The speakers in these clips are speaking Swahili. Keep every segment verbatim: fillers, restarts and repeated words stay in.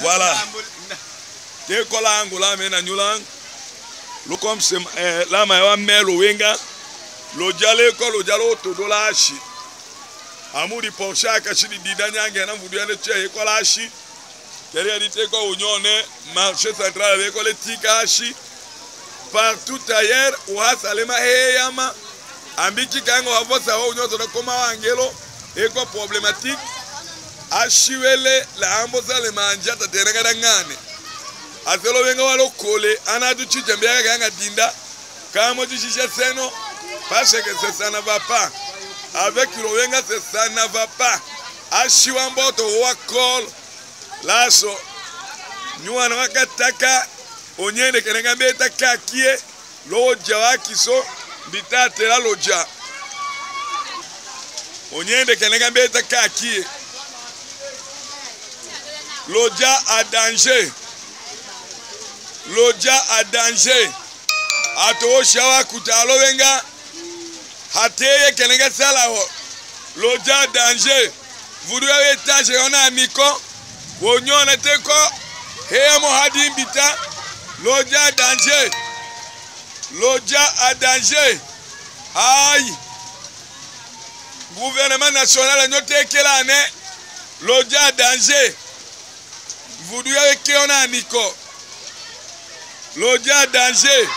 Voilà. Te kola angola mena nyulang. Lo comme c'est la mawa melo wenga. Lo jale ko lo jalo to dola shi. Amuri ponsha ka shi di danya ngena vudu ane che ko la shi. Kere di te ko unione marché central avec ko le tika shi. Partout ailleurs ou hasalema heyama. Ambiki kango avosa ho unyo to koma wangelo eko problématique. Ashiwele la ambosa le manja ta teranga dangane aselo wenga walo kole anadu chichembea kanga dinda kama chishisha seno parce que ça ne va pas avec le wenga ça ne va pas ashiwa mboto wa call laso nyuana wakataka onyende kenanga beta kakie loja wakiso bitate la loja onyende kenanga beta kakie L'Odia a danger. L'Odia a danger. Ato shawa kutalo wenga. Hateye kenega sala ho. L'Odia a danger. Vudu ya etage yona amiko. Wonyona teko. Heya mohadi imbita. L'Odia a danger. L'Odia a danger. Aïe. Gouvernement national a noté que l'année. L'Odia a danger. Vudu ya keona amiko. L'Odia a danger.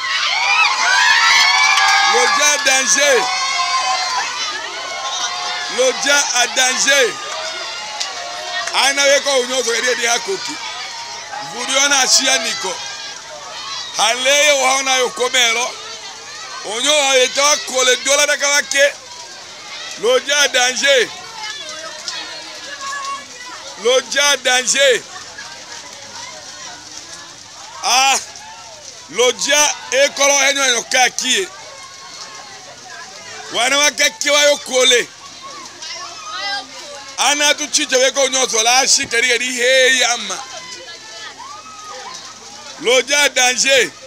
L'Odia a danger. L'Odia a danger. Aina weko unyozo kedi di hakoki. Vudu yona ashia niko. Haleye waona yokomelo. Onyo wa etawa kole dola da kawake. L'Odia a danger. L'Odia a danger. Ah, L'Odia e kolo enyo enyo kakie. Wana wakaki wa yokole. Ana tu chiche weko nyoso la ashi kari kari he yama. L'Odia a danger.